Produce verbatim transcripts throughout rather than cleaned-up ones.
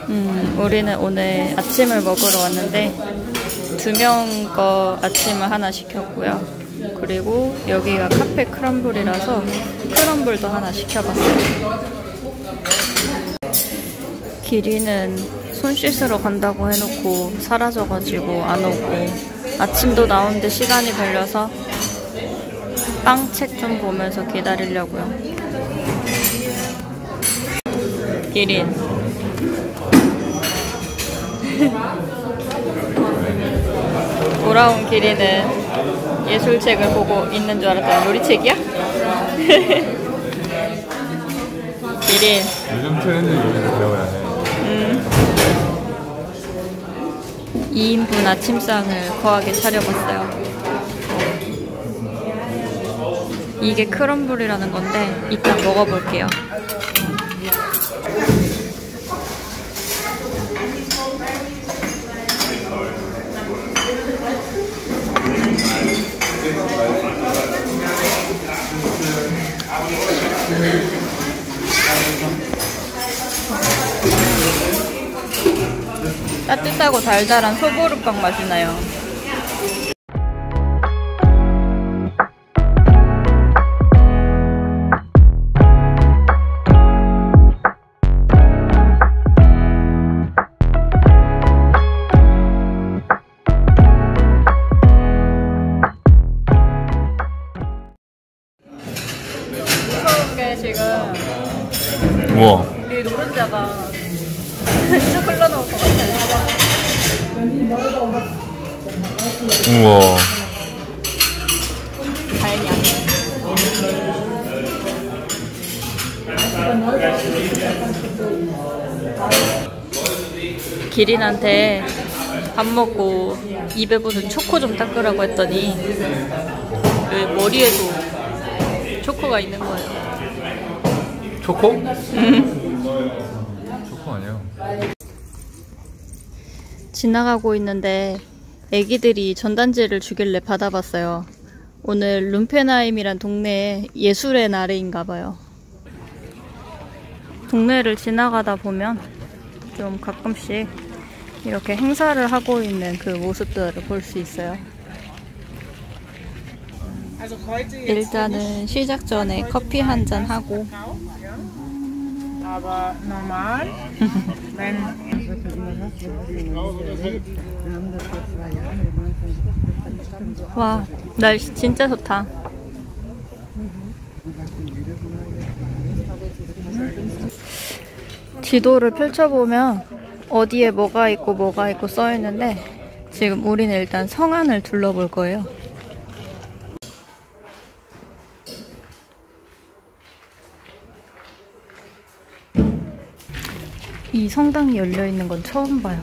음, 우리는 오늘 아침을 먹으러 왔는데 두 명 거 아침을 하나 시켰고요. 그리고 여기가 카페 크럼블이라서 크럼블도 하나 시켜봤어요. 기린은 손 씻으러 간다고 해놓고 사라져가지고 안 오고, 아침도 나오는데 시간이 걸려서 빵책 좀 보면서 기다리려고요. 기린 돌아온 기린은 예술책을 보고 있는 줄 알았더니 요리책이야? 기린 요즘 트렌드 요리를 배워야 해. 음. 이 인분 아침상을 거하게 차려봤어요. 이게 크럼블이라는 건데 이따 먹어볼게요. 따뜻하고 달달한 소보루빵 맛이 나요. 무서운 게 지금 우와. 이 노른자가 진짜 흘러나올 것 같아요. 우와. 다행히 안 돼. 기린한테 밥 먹고 입에 붙은 초코 좀 닦으라고 했더니 그 머리에도 초코가 있는 거예요. 초코? 초코 아니야. 지나가고 있는데 애기들이 전단지를 주길래 받아봤어요. 오늘 룸페나임이란 동네에 예술의 날인가봐요. 동네를 지나가다 보면 좀 가끔씩 이렇게 행사를 하고 있는 그 모습들을 볼 수 있어요. 일단은 시작 전에 커피 한 잔 하고 와, 날씨 진짜 좋다. 지도를 펼쳐보면 어디에 뭐가 있고 뭐가 있고 써있는데 지금 우리는 일단 성안을 둘러볼 거예요. 이 성당이 열려있는 건 처음 봐요.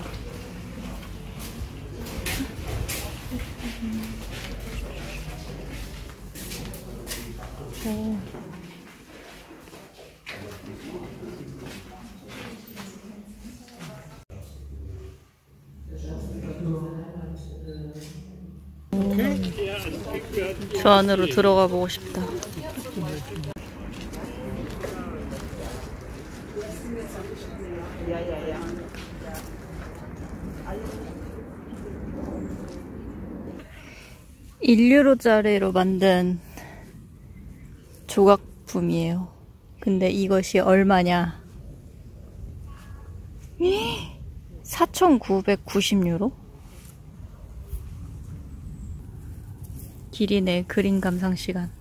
오. 저 안으로 들어가 보고 싶다. 일 유로짜리로 만든 조각품이에요. 근데 이것이 얼마냐? 사천구백구십 유로? 기린의 그림 감상 시간.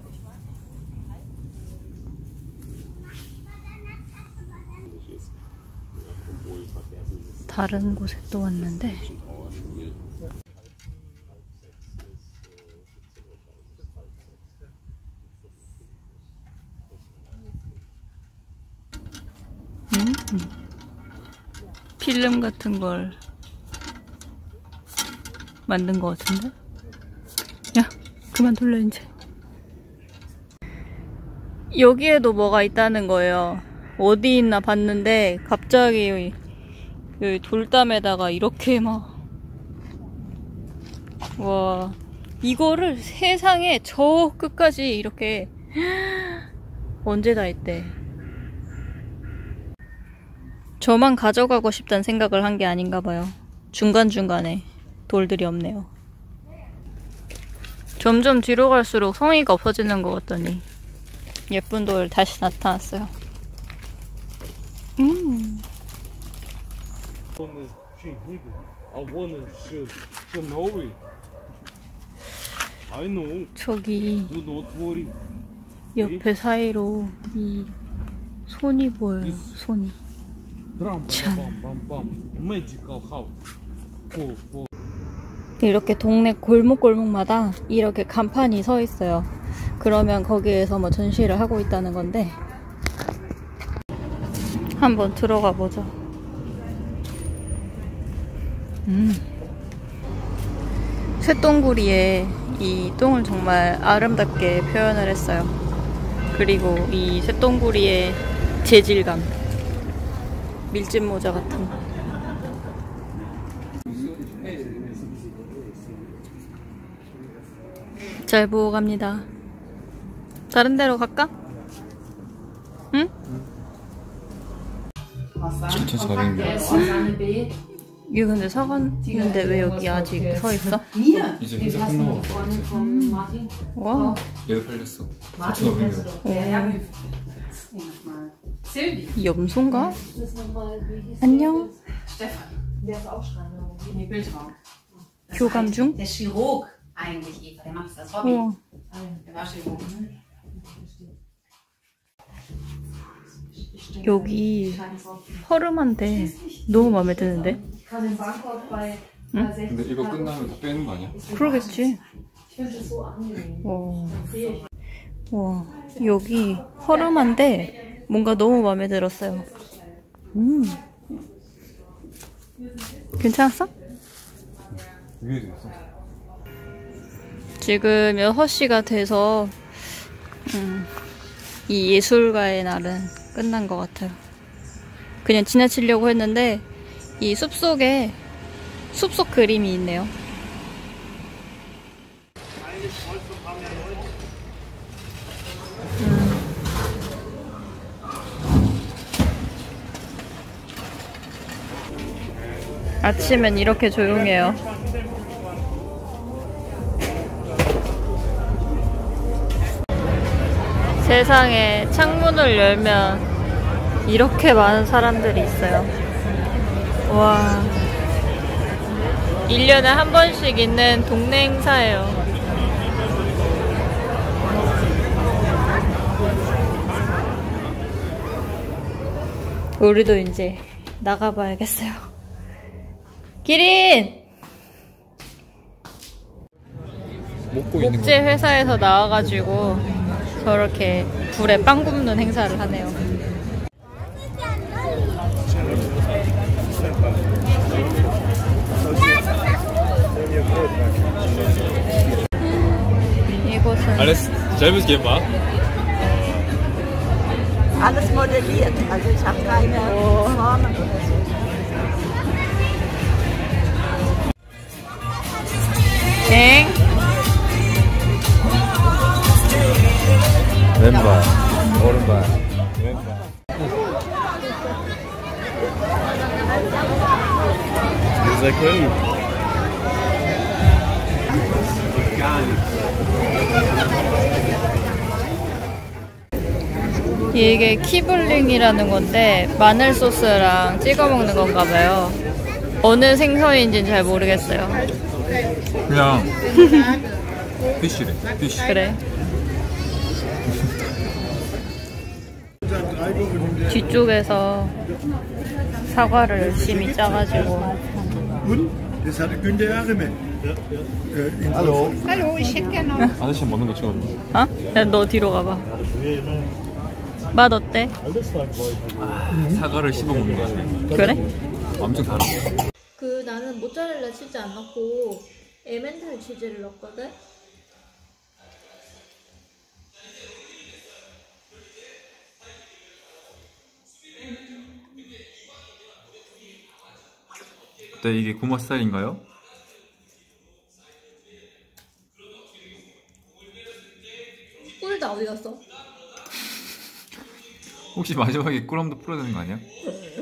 다른 곳에 또 왔는데 음? 필름 같은 걸 만든 것 같은데? 야, 그만 돌려 이제. 여기에도 뭐가 있다는 거예요. 어디 있나 봤는데 갑자기 그 돌담에다가 이렇게 막, 와, 이거를 세상에 저 끝까지 이렇게 언제 다 했대. 저만 가져가고 싶다는 생각을 한 게 아닌가 봐요. 중간중간에 돌들이 없네요. 점점 뒤로 갈수록 성의가 없어지는 것 같더니 예쁜 돌 다시 나타났어요. 음. 저기 옆에 사이로 이 손이 보여요. 손이. 참. 이렇게 동네 골목골목마다 이렇게 간판이 서 있어요. 그러면 거기에서 뭐 전시를 하고 있다는 건데 한번 들어가 보죠. 음. 쇳똥구리에 이 똥을 정말 아름답게 표현을 했어요. 그리고 이 쇳똥구리의 재질감, 밀짚 모자 같은 거. 잘 보고 갑니다. 다른 데로 갈까? 응? 칠천사백 명. 이거 근데 사관인데 왜 여기 아직 서 있어? 이제 회사 끝나고 음. 와. 얘도 팔렸어. 사천오백 명. 염소인가? 안녕. 교감 중? 우와. 여기 허름한데 너무 마음에 드는데? 응? 근데 이거 끝나면 다 빼는 거 아니야? 그러겠지. 와. 와. 여기 허름한데 뭔가 너무 마음에 들었어요. 음. 괜찮았어? 위에도 있어. 지금 여섯 시가 돼서 음, 이 예술가의 날은 끝난 것 같아요. 그냥 지나치려고 했는데 이 숲속에 숲속 그림이 있네요. 음. 아침엔 이렇게 조용해요. 세상에 창문을 열면 이렇게 많은 사람들이 있어요. 와. 일 년에 한 번씩 있는 동네 행사예요. 우리도 이제 나가봐야겠어요. 기린! 목재 회사에서 나와가지고 저렇게 불에 빵 굽는 행사를 하네요. 이곳은 Alles selbes gemacht? Alles modelliert, also ich habe keine Formen oder so. 엥? 왼발, 오른발, 왼발. Sehr cool. Gar nichts. 이게 키블링이라는 건데 마늘 소스랑 찍어 먹는 건가 봐요. 어느 생선인지는 잘 모르겠어요. 그냥 피쉬래, 피쉬. 그래. 뒤쪽에서 사과를 열심히 짜가지고. Hallo. Hallo, ich hätte gerne noch. 아저씨 먹는 거 찍어. 어? 야, 너 뒤로 가봐. 맛 어때? 사과를 씹어 먹는 거 같아. 그래? 엄청 달아. 그 나는 모짜렐라 치즈 안 넣고 에멘탈 치즈를 넣었거든? 네, 이게 고마 스타일인가요? 꿀 다 어디 갔어? 혹시 마지막에 꿀함도 풀어야 되는 거 아니야?